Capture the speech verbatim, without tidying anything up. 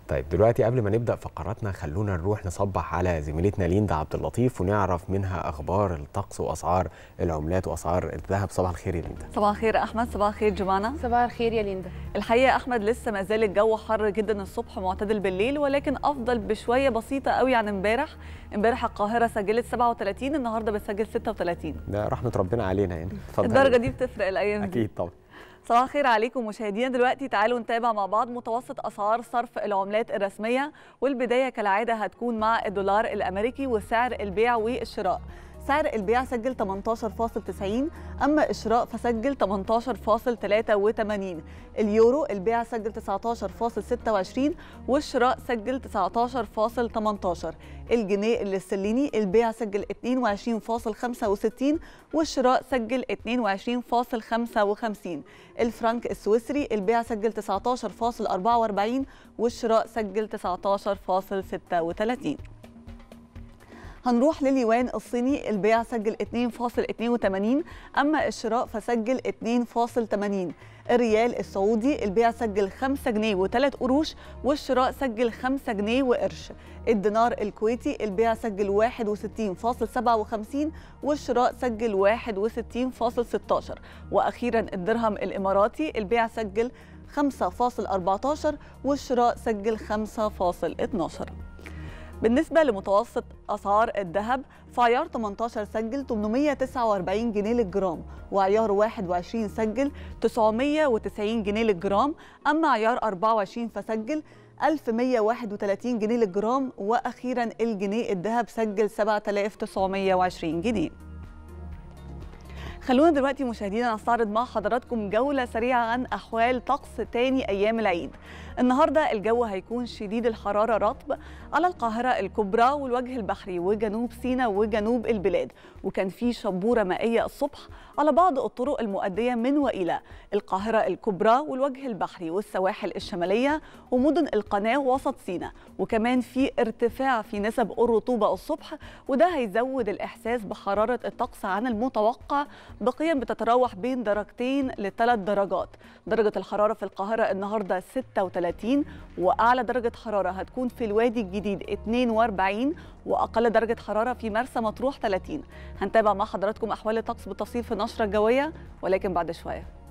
طيب دلوقتي قبل ما نبدأ فقراتنا خلونا نروح نصبح على زميلتنا ليندا عبد اللطيف ونعرف منها أخبار الطقس وأسعار العملات وأسعار الذهب. صباح الخير يا ليندا. صباح الخير أحمد. صباح الخير جمانة. صباح الخير يا ليندا. الحقيقة أحمد لسه ما زال الجو حر جدا الصبح معتدل بالليل، ولكن أفضل بشوية بسيطة قوي عن امبارح. امبارح القاهرة سجلت سبعة وثلاثين، النهارده بتسجل ستة وثلاثين. ده رحمة ربنا علينا يعني. اتفضل. الدرجة دي بتفرق الأيام دي. أكيد طبعا. صباح الخير عليكم مشاهدينا. دلوقتي تعالوا نتابع مع بعض متوسط أسعار صرف العملات الرسمية، والبداية كالعادة هتكون مع الدولار الأمريكي وسعر البيع والشراء. سعر البيع سجل ثمانية عشر فاصل تسعين، أما الشراء فسجل ثمانية عشر فاصل ثلاثة وثمانين. اليورو البيع سجل تسعة عشر فاصل ستة وعشرين والشراء سجل تسعة عشر فاصل ثمانية عشر. الجنيه الاسترليني البيع سجل اثنين وعشرين فاصل خمسة وستين والشراء سجل اثنين وعشرين فاصل خمسة وخمسين. الفرنك السويسري البيع سجل تسعة عشر فاصل أربعة وأربعين والشراء سجل تسعة عشر فاصل ستة وثلاثين. هنروح لليوان الصيني البيع سجل اثنين فاصل اثنين وثمانين، أما الشراء فسجل اثنين فاصل ثمانين. الريال السعودي البيع سجل خمسة جنيه وثلاث قروش والشراء سجل خمسة جنيه وقرش. الدينار الكويتي البيع سجل واحد وستين فاصل سبعة وخمسين والشراء سجل واحد وستين فاصل ستة عشر. وأخيرا الدرهم الإماراتي البيع سجل خمسة فاصل أربعة عشر والشراء سجل خمسة فاصل اثني عشر. بالنسبة لمتوسط أسعار الذهب فعيار ثمانية عشر سجل ثمانمائة وتسعة وأربعين جنيه للجرام، وعيار واحد وعشرين سجل تسعمائة وتسعين جنيه للجرام، أما عيار أربعة وعشرين فسجل ألف ومائة وواحد وثلاثين جنيه للجرام، وأخيرا الجنيه الذهب سجل سبعة آلاف وتسعمائة وعشرين جنيه. خلونا دلوقتي مشاهدينا نستعرض مع حضراتكم جولة سريعة عن أحوال طقس تاني أيام العيد. النهاردة الجو هيكون شديد الحرارة رطب على القاهرة الكبرى والوجه البحري وجنوب سيناء وجنوب البلاد، وكان في شبورة مائية الصبح على بعض الطرق المؤدية من وإلى القاهرة الكبرى والوجه البحري والسواحل الشمالية ومدن القناة ووسط سيناء، وكمان في ارتفاع في نسب الرطوبة الصبح، وده هيزود الإحساس بحرارة الطقس عن المتوقع بقيم بتتراوح بين درجتين لثلاث درجات. درجة الحرارة في القاهرة النهاردة ستة وثلاثين، وأعلى درجة حرارة هتكون في الوادي الجديد اثنين وأربعين، وأقل درجة حرارة في مرسى مطروح ثلاثين. هنتابع مع حضراتكم أحوال الطقس بالتفصيل في النشرة الجوية ولكن بعد شوية.